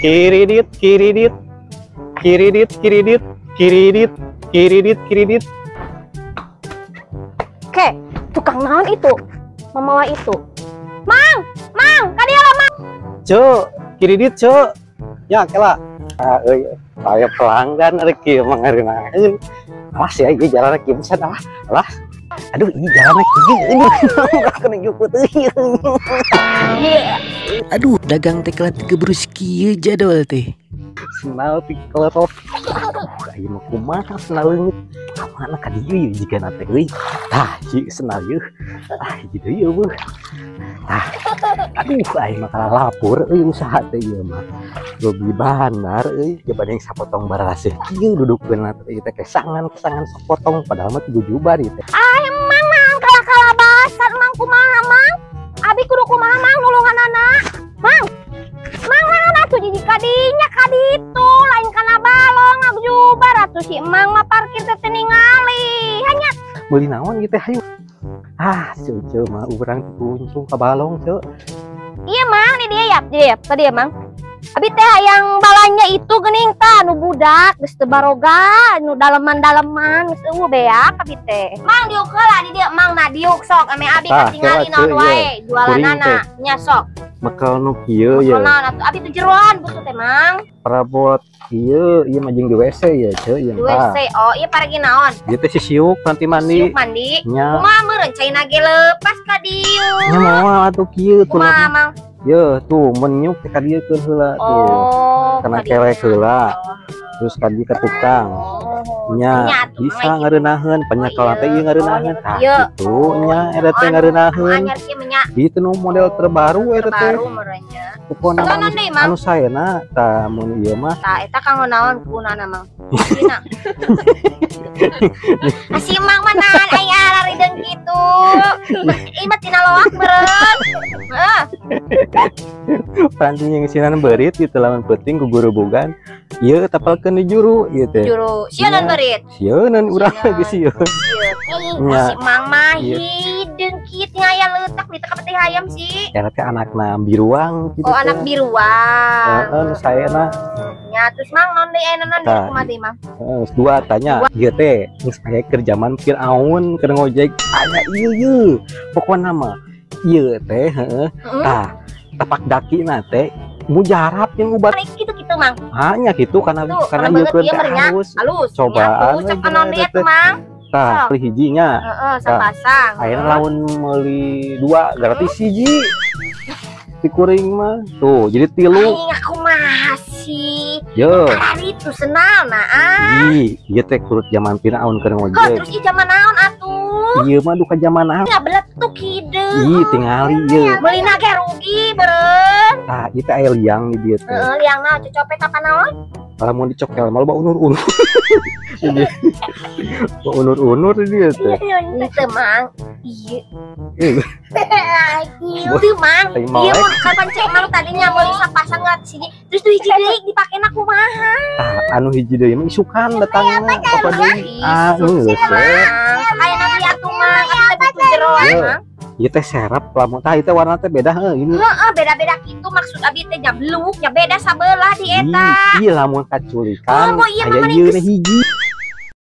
Kiridit, kiridit, kiridit, kiridit, kiridit, kiridit, kiridit. Oke, tukang naon itu? Mamawa itu. Mang, kadieu lah Mang. Cuk, kiridit cuk. Ya kela. Saya pelanggan rek kieu mangarina. Awas ya ieu jalan kieu pisan ah. Alah. Aduh, ini jalan kieu. Udah kena jukut euy. Aduh, dagang teh kelat gebrus kieu jadwal teh. Senal ti kletot. Ayo mah kumaha senal leungit. Mana ka dieu jika na teh euy. Tah, ieu senal ieu. Ah, gitu ieu beuh. Tah. Aduh, ayo mah kalah lapor euy usaha teh ieu mah. Beli bandar euy, coba yang sapotong baras kieu dudukkeun teh teh kesangan sapotong padahal mah 7 jubar ieu teh. Mang kala basar Mang kumaha Mang? Abi kudu kumaha Mang nulunganana? Mang atuh jadi kadinya kaditu lain kana balong ngagjubar atuh si Mang mah parkir teh ningali. Hanya Beli naon gitu hayu. Ah, ceu mah urang tuntung ka balong ceu. iya Mang di dia ya tadi ya Mang. Abi teh yang balanya itu geuning tah nu budak geus teu baroga nu daleman-daleman geus eueuh beak abi teh. Mang diuk heula di dieu Mang na diuk sok ame abi katingali naon wae jualanana nya sok. Bekal nu kieu ya. Naon atuh abi teh jeroan butuh teh Mang. Parabot kieu ieu mah jeung di WC ya ceu ieu Di WC oh iya paragi naon? Ieu teh sisiuk nanti mandi. Siuk mandi. Nya. Kumaha meureun caina ge leupas ka dieu. Nya moal atuh kieu tuh. Kumaha Mang? Ye tuh menyuk teh ka dieu keun heula tuh. Oh. Kana kelek heula. Terus ka dieu ka tukang. Nya bisa ngareunaheun panyakal teh ieu ngareunaheun. Tah kitu nya eta teh ngareunaheun. Anyar kieu nya. Itu nu model terbaru eta teh. Terbaru meureunnya. Pokona anu saena tah mun ieu mah. Tah eta kanggo naon gunana Mang? Dina. Si Mang mah nahan aya larideung kitu. Ieu mah tina loak meureun. Heuh. Panting yang sinan berit gitu lawan penting ku guru bogan. Ieu tapalkeun di juru ieu teh. Juru sieunan berit. Sieunan urang geus sieun. Si Mang mah hideung kitu aya leutak di teu peti hayam sih. Eta teh anakna biruang gitu. Oh anak biruang. Heeh, nu saena. Nya terus Mang naon deui aya naon deui kumaha deui Mang? Heeh, dua tanya. Ieu teh geus aya keur zaman Firaun keur ngojek. Aya ieu. Pokona mah ieu teh heeh. Tah, tapak dakina teh mujarab yang ubat Gitu Mang. hanya gitu karena ieu keun teh halus. Cobaan cek naon deui atuh Mang? Tah, beli hijinya. Heeh, sapasang. Ayeuna lamun meuli 2 gratis hiji. Di kuring mah tuh jadi 3. Aing aku masih. Yo. Hari itu senal nah. Ih, ieu teh kurut zaman Firaun keur Heuh, ngojek. terus ieu zaman naon atuh? Ieu mah duka zaman naon. Ya beletuk hideung. Ih, tingali ieu. Meulina ge rugi beureun. Tah, ieu teh aya liang di dieu teh. Heeh, liangna cocopet apa naon? Lamun dicokel mah loba unur-unur. Unur-unur di dieu teh. Itu Mang. Iya. Ieu. Itu Mang. Iya mah kapan cek Mang tadinya meuli sapasang gratis hiji. Terus tuh hiji deui dipakena kumaha? Tah, anu hiji deui mah isukan datangna apa deui? Ah, geus. Ayeuna ieu atuh Mang, atuh teh butuh jeroan Mang. Ieu teh serep lamun tah ieu teh warna teh beda ini. Heeh, beda-beda kitu maksud abi teh nyabluk, nya beda sabelah di eta. Iya lamun kaculikan Oh, iya, aya Mama, ieu hiji.